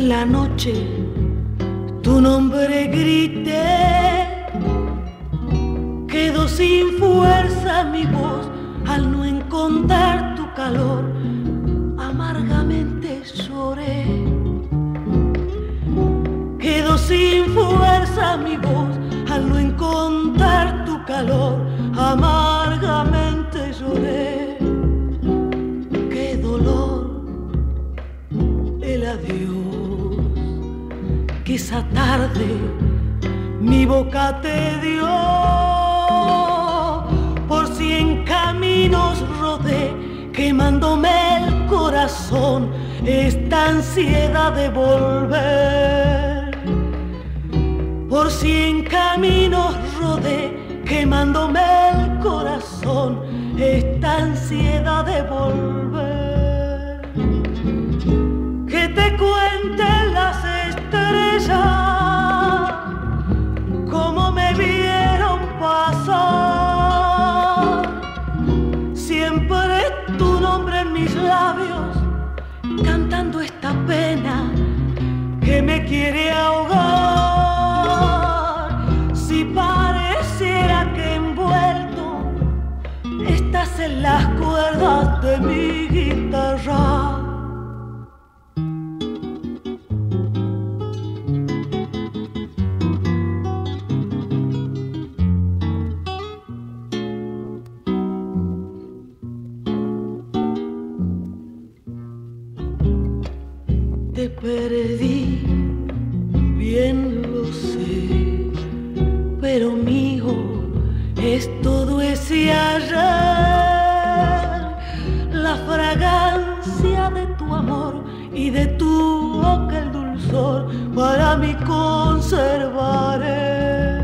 la noche tu nombre grité, quedó sin fuerza mi voz al no encontrar tu calor, amargamente lloré. Quedó sin fuerza mi voz al no encontrar tu calor, amargamente lloré. Qué dolor el adiós que esa tarde mi boca te dio. Por 100 caminos rodé, quemándome el corazón, esta ansiedad de volver. Por 100 caminos rodé, quemándome el corazón, esta ansiedad de volver. Que te cuenten las estrellas cómo me vieron pasar. Siempre tu nombre en mis labios, cantando esta pena que me quiere ahogar. Si pareciera que envuelto estás en las cuerdas de mi guitarra. Te perdí, bien lo sé, pero mío es todo ese ayer, la fragancia de tu amor y de tu boca el dulzor, para mí conservaré.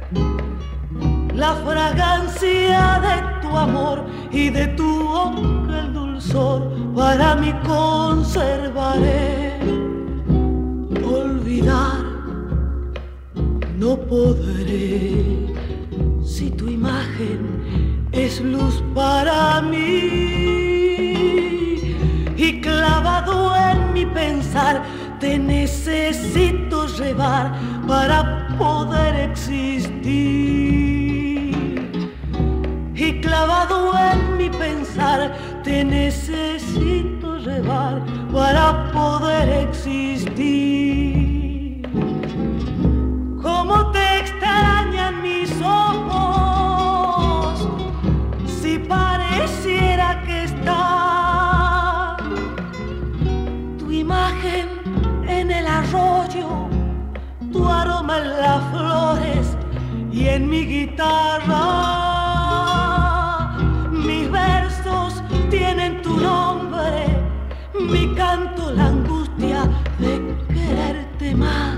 La fragancia de tu amor y de tu boca el dulzor, para mí conservaré. Olvidar no podré si tu imagen es luz para mí, y clavado en mi pensar te necesito llevar para poder existir. Y clavado en mi pensar te necesito llevar para poder existir. Cómo te extrañan mis ojos si pareciera que está tu imagen en el arroyo, tu aroma en las flores y en mi guitarra. Mis versos tienen tu nombre, mi canto la angustia de quererte más.